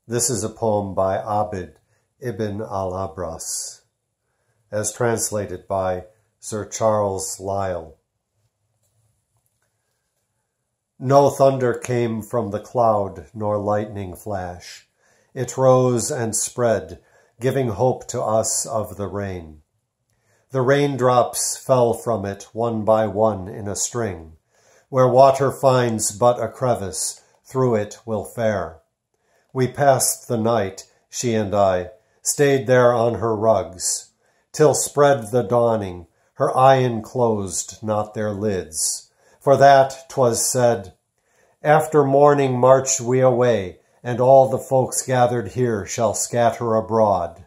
This is a poem by Abid ibn al-Abras, as translated by Sir Charles Lyall. No thunder came from the cloud, nor lightning flash. It rose and spread, giving hope to us of the rain. The raindrops fell from it one by one in a string. Where water finds but a crevice, through it will fare. We passed the night, she and I, stayed there on her rugs, till spread the dawning, her eyen closed not their lids. For that 'twas said, after morning march we away, and all the folks gathered here shall scatter abroad.